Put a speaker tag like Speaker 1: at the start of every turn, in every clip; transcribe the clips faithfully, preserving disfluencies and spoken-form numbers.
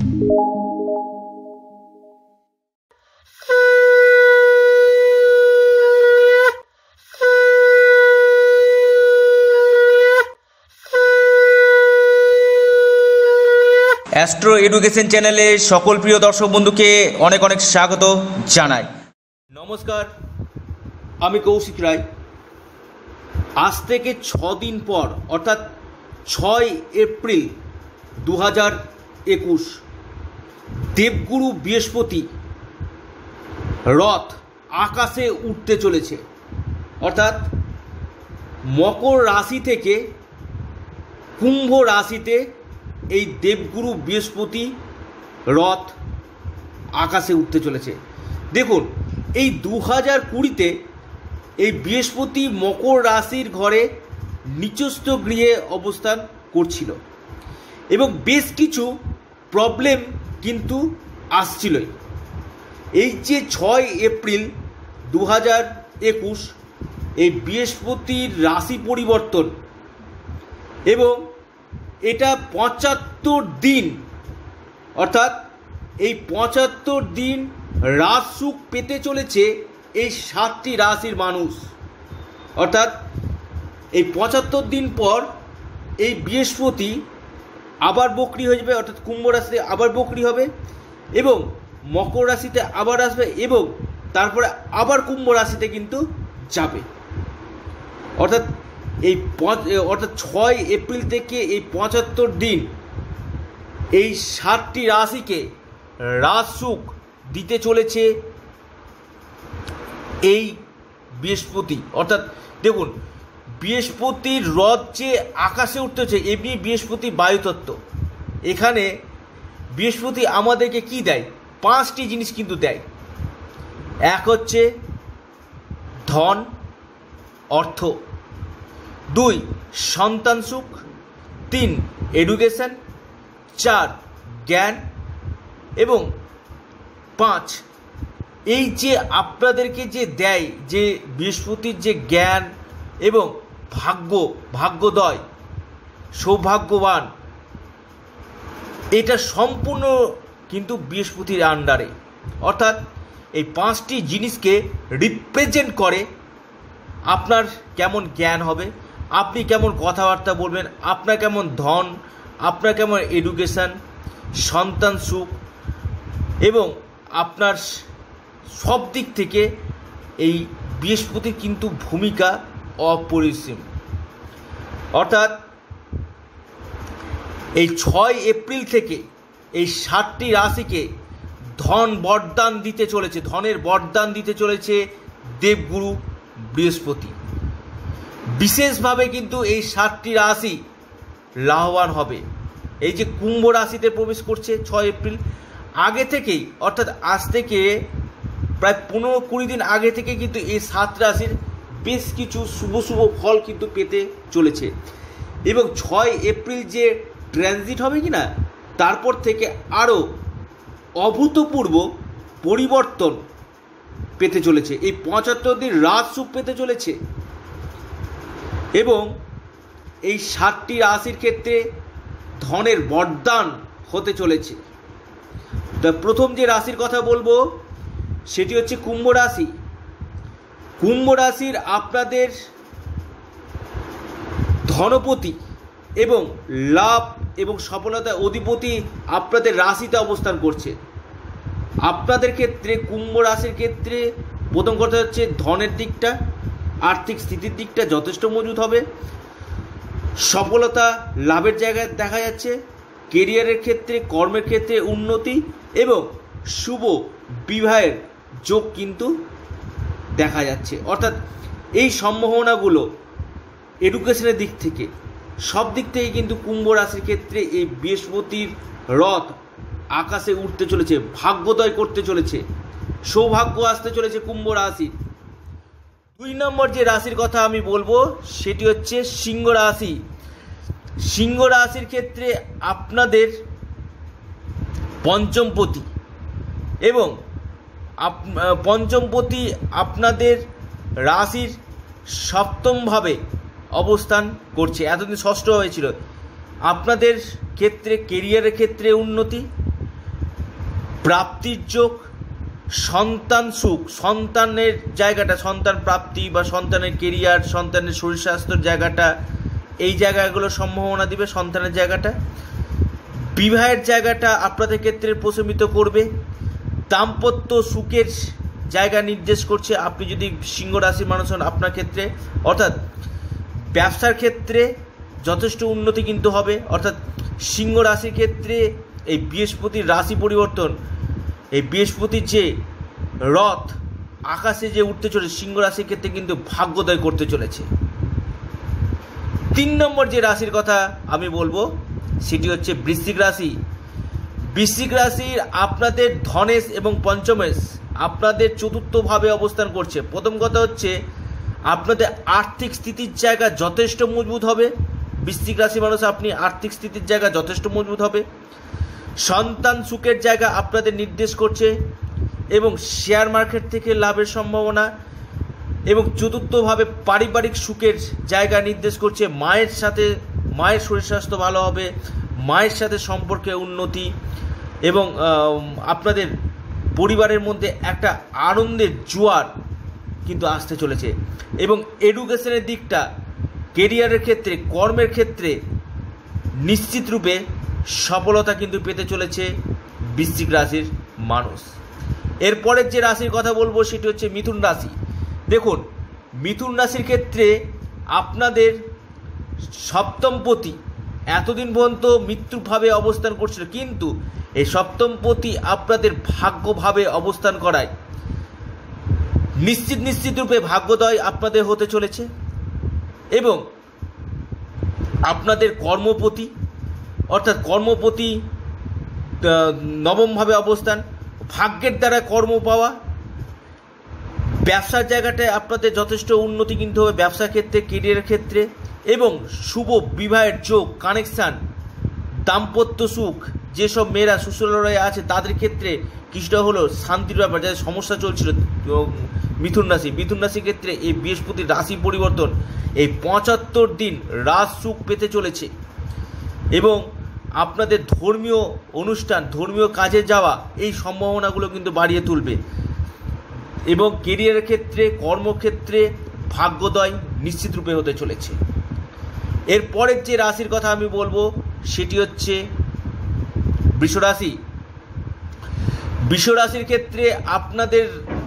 Speaker 1: Astro education চ্যানেলে সকল প্রিয় দর্শক বন্ধুকে অনেক অনেক স্বাগত জানাই। নমস্কার, আমি কৌশিক রায়। আজ থেকে ছ দিন পর অর্থাৎ ছয় এপ্রিল দু হাজার একুশ দেবগুরু বৃহস্পতি রথ আকাশে উঠতে চলেছে। অর্থাৎ মকর রাশি থেকে কুম্ভ রাশিতে এই দেবগুরু বৃহস্পতি রথ আকাশে উঠতে চলেছে। দেখুন, এই দু হাজার কুড়িতে এই বৃহস্পতি মকর রাশির ঘরে নিচস্থ গৃহে অবস্থান করছিল এবং বেশ কিছু প্রবলেম কিন্তু আসছিলই। এই যে ছয় এপ্রিল দু হাজার একুশ এই বৃহস্পতির রাশি পরিবর্তন এবং এটা পঁচাত্তর দিন, অর্থাৎ এই পঁচাত্তর দিন রাজ সুখ পেতে চলেছে এই সাতটি রাশির মানুষ। অর্থাৎ এই পঁচাত্তর দিন পর এই বৃহস্পতি আবার বকরি হয়ে যাবে, অর্থাৎ কুম্ভ রাশিতে আবার বকরি হবে এবং মকর রাশিতে আবার আসবে এবং তারপরে আবার কুম্ভ রাশিতে কিন্তু যাবে। অর্থাৎ এই অর্থাৎ ছয় এপ্রিল থেকে এই পঁচাত্তর দিন এই সাতটি রাশিকে রাজ সুখ দিতে চলেছে এই বৃহস্পতি। অর্থাৎ দেখুন, বৃহস্পতির রথ যে আকাশে উঠতেছে, এমনি বৃহস্পতি বায়ুতত্ত্ব। এখানে বৃহস্পতি আমাদেরকে কি দেয়? পাঁচটি জিনিস কিন্তু দেয়। এক হচ্ছে ধন, অর্থ। দুই, সন্তান সুখ। তিন, এডুকেশন। চার, জ্ঞান। এবং পাঁচ, এই যে আপনাদেরকে যে দেয় যে বৃহস্পতির যে জ্ঞান এবং ভাগ্য, ভাগ্যোদয়, সৌভাগ্যবান, এটা সম্পূর্ণ কিন্তু বৃহস্পতির আন্ডারে। অর্থাৎ এই পাঁচটি জিনিসকে রিপ্রেজেন্ট করে আপনার কেমন জ্ঞান হবে, আপনি কেমন কথাবার্তা বলবেন, আপনার কেমন ধন, আপনার কেমন এডুকেশান, সন্তান সুখ এবং আপনার সব দিক থেকে এই বৃহস্পতির কিন্তু ভূমিকা অপরিসীম। অর্থাৎ এই ছয় এপ্রিল থেকে এই সাতটি রাশিকে ধন বরদান দিতে চলেছে, ধনের বরদান দিতে চলেছে দেবগুরু বৃহস্পতি। বিশেষভাবে কিন্তু এই সাতটি রাশি লাভবান হবে। এই যে কুম্ভ রাশিতে প্রবেশ করছে ছয় এপ্রিল, আগে থেকেই অর্থাৎ আজ থেকে প্রায় পনেরো কুড়ি দিন আগে থেকে কিন্তু এই সাত রাশির বেশ কিছু শুভ শুভ ফল কিন্তু পেতে চলেছে এবং ছয় এপ্রিল যে ট্রানজিট হবে কি না, তারপর থেকে আরও অভূতপূর্ব পরিবর্তন পেতে চলেছে। এই পঁচাত্তর দিন রাজ সুখ পেতে চলেছে এবং এই সাতটি রাশির ক্ষেত্রে ধনের বরদান হতে চলেছে। তা প্রথম যে রাশির কথা বলবো সেটি হচ্ছে কুম্ভ রাশি। কুম্ভ রাশির আপনাদের ধনপতি এবং লাভ এবং সফলতার অধিপতি আপনাদের রাশিতে অবস্থান করছে। আপনাদের ক্ষেত্রে কুম্ভ রাশির ক্ষেত্রে প্রথম কথা হচ্ছে ধনের দিকটা, আর্থিক স্থিতির দিকটা যথেষ্ট মজবুত হবে। সফলতা লাভের জায়গায় দেখা যাচ্ছে। কেরিয়ারের ক্ষেত্রে, কর্মের ক্ষেত্রে উন্নতি এবং শুভ বিবাহের যোগ কিন্তু দেখা যাচ্ছে। অর্থাৎ এই সম্ভাবনাগুলো এডুকেশনের দিক থেকে, সব দিক থেকে কিন্তু কুম্ভ রাশির ক্ষেত্রে এই বৃহস্পতির রথ আকাশে উঠতে চলেছে, ভাগ্যোদয় করতে চলেছে, সৌভাগ্য আসতে চলেছে কুম্ভ রাশি। দুই নম্বর যে রাশির কথা আমি বলবো সেটি হচ্ছে সিংহ রাশি। সিংহ রাশির ক্ষেত্রে আপনাদের পঞ্চমপতি এবং পঞ্চমপতি আপনাদের রাশির সপ্তমভাবে অবস্থান করছে। এতদিন ষষ্ঠ হয়েছিল। আপনাদের ক্ষেত্রে কেরিয়ারের ক্ষেত্রে উন্নতি, প্রাপ্তির যোগ, সন্তান সুখ, সন্তানের জায়গাটা, সন্তান প্রাপ্তি বা সন্তানের কেরিয়ার, সন্তানের শরীর স্বাস্থ্যের জায়গাটা, এই জায়গাগুলো সম্ভাবনা দিবে। সন্তানের জায়গাটা, বিবাহের জায়গাটা আপনাদের ক্ষেত্রে প্রশমিত করবে। দাম্পত্য সুখের জায়গা নির্দেশ করছে আপনি যদি সিংহ রাশির মানুষ হন আপনার ক্ষেত্রে। অর্থাৎ ব্যবসার ক্ষেত্রে যথেষ্ট উন্নতি কিন্তু হবে। অর্থাৎ সিংহ রাশির ক্ষেত্রে এই বৃহস্পতির রাশি পরিবর্তন, এই বৃহস্পতির যে রথ আকাশে যে উঠতে চলেছে সিংহ রাশির ক্ষেত্রে কিন্তু ভাগ্যোদয় করতে চলেছে। তিন নম্বর যে রাশির কথা আমি বলবো সেটি হচ্ছে বৃশ্চিক রাশি। বৃশ্চিক রাশির আপনাদের ধনেশ এবং পঞ্চমেশ আপনাদের চতুর্থভাবে অবস্থান করছে। প্রথম কথা হচ্ছে আপনাদের আর্থিক স্থিতির জায়গা যথেষ্ট মজবুত হবে। বৃশ্চিক রাশি মানুষ আপনি আর্থিক স্থিতির জায়গা যথেষ্ট মজবুত হবে। সন্তান সুখের জায়গা আপনাদের নির্দেশ করছে এবং শেয়ার মার্কেট থেকে লাভের সম্ভাবনা, এবং চতুর্থভাবে পারিবারিক সুখের জায়গা নির্দেশ করছে। মায়ের সাথে মায়ের শরীর স্বাস্থ্য ভালো হবে, মায়ের সাথে সম্পর্কে উন্নতি, এবং আপনাদের পরিবারের মধ্যে একটা আনন্দের জোয়ার কিন্তু আসতে চলেছে। এবং এডুকেশনের দিকটা, কেরিয়ারের ক্ষেত্রে, কর্মের ক্ষেত্রে নিশ্চিত রূপে সফলতা কিন্তু পেতে চলেছে বৃশ্চিক রাশির মানুষ। এরপরের যে রাশির কথা বলবো সেটি হচ্ছে মিথুন রাশি। দেখুন, মিথুন রাশির ক্ষেত্রে আপনাদের সপ্তমপতি এতদিন পর্যন্ত মৃত্যুভাবে অবস্থান করছিল, কিন্তু এই সপ্তমপতি আপনাদের ভাগ্যভাবে অবস্থান করায় নিশ্চিত নিশ্চিত রূপে ভাগ্যোদয় আপনাদের হতে চলেছে। এবং আপনাদের কর্মপতি, অর্থাৎ কর্মপতি নবমভাবে অবস্থান, ভাগ্যের দ্বারা কর্ম পাওয়া। ব্যবসার জায়গাটায় আপনাদের যথেষ্ট উন্নতি কিন্তু হবে ব্যবসা ক্ষেত্রে, কেরিয়ারের ক্ষেত্রে, এবং শুভ বিবাহের যোগ, কানেকশান, দাম্পত্য সুখ। যেসব মেয়েরা শ্বশুরালয়ে আছে তাদের ক্ষেত্রে কিছুটা হলো শান্তির ব্যাপার, যাদের সমস্যা চলছিল মিথুন রাশি মিথুন রাশির ক্ষেত্রে এই বৃহস্পতির রাশি পরিবর্তন এই পঁচাত্তর দিন রাজ সুখ পেতে চলেছে। এবং আপনাদের ধর্মীয় অনুষ্ঠান, ধর্মীয় কাজে যাওয়া, এই সম্ভাবনাগুলো কিন্তু বাড়িয়ে তুলবে। এবং কেরিয়ারের ক্ষেত্রে, কর্মক্ষেত্রে ভাগ্যোদয় নিশ্চিত রূপে হতে চলেছে। এরপরের যে রাশির কথা আমি বলবো সেটি হচ্ছে বৃষ রাশি। বৃষ রাশির ক্ষেত্রে আপনাদের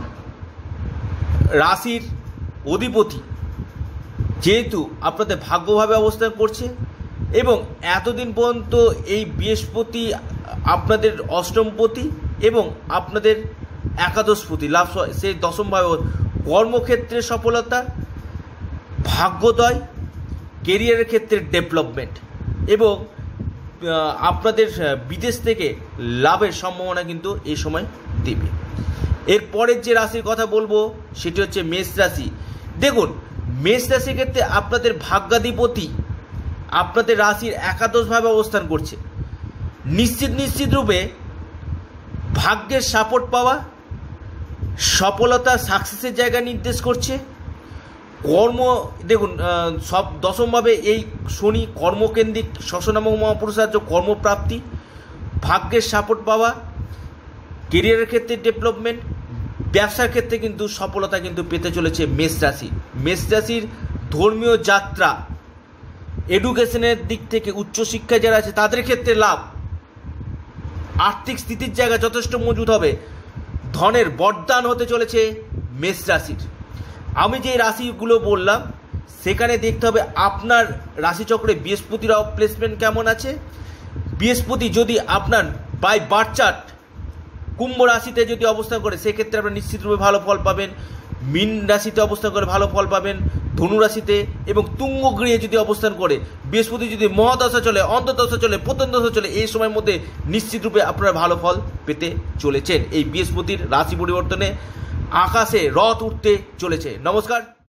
Speaker 1: রাশির অধিপতি যেহেতু আপনাদের ভাগ্যভাবে অবস্থান করছে, এবং এতদিন পর্যন্ত এই বৃহস্পতি আপনাদের অষ্টমপতি এবং আপনাদের একাদশপতি লাভ, সেই দশমভাবে কর্মক্ষেত্রে সফলতা, ভাগ্যোদয়, কেরিয়ারের ক্ষেত্রে ডেভেলপমেন্ট, এবং আপনাদের বিদেশ থেকে লাভের সম্ভাবনা কিন্তু এই সময় দেবে। এরপরের যে রাশির কথা বলবো সেটি হচ্ছে মেষ রাশি। দেখুন, মেষ রাশির ক্ষেত্রে আপনাদের ভাগ্যাধিপতি আপনাদের রাশির একাদশভাবে অবস্থান করছে। নিশ্চিত নিশ্চিত রূপে ভাগ্যের সাপোর্ট পাওয়া, সফলতা, সাকসেসের জায়গা নির্দেশ করছে। কর্ম, দেখুন সব দশমভাবে এই শনি কর্মকেন্দ্রিক, শ্বশনামক মহাপুরুষার্য, কর্মপ্রাপ্তি, ভাগ্যের সাপোর্ট পাওয়া, কেরিয়ারের ক্ষেত্রে ডেভেলপমেন্ট, ব্যবসার ক্ষেত্রে কিন্তু সফলতা কিন্তু পেতে চলেছে মেষ রাশি। মেষ রাশির ধর্মীয় যাত্রা, এডুকেশনের দিক থেকে উচ্চশিক্ষায় যারা আছে তাদের ক্ষেত্রে লাভ, আর্থিক স্থিতির জায়গা যথেষ্ট মজবুত হবে, ধনের বরদান হতে চলেছে মেষ রাশির। আমি যে রাশিগুলো বললাম সেখানে দেখতে হবে আপনার রাশিচক্রে বৃহস্পতির প্লেসমেন্ট কেমন আছে। বৃহস্পতি যদি আপনার বাই বার্থ চার্ট কুম্ভ রাশিতে যদি অবস্থান করে সেক্ষেত্রে আপনারা নিশ্চিতরূপে ভালো ফল পাবেন। মীন রাশিতে অবস্থান করে ভালো ফল পাবেন, ধনু রাশিতে, এবং তুঙ্গ গৃহে যদি অবস্থান করে বৃহস্পতি যদি মহাদশা চলে, অন্তর্দশা চলে, প্রথম দশা চলে, এই সময়ের মধ্যে নিশ্চিতরূপে আপনারা ভালো ফল পেতে চলেছেন। এই বৃহস্পতির রাশি পরিবর্তনে আকাশে রথ উঠতে চলেছে। নমস্কার।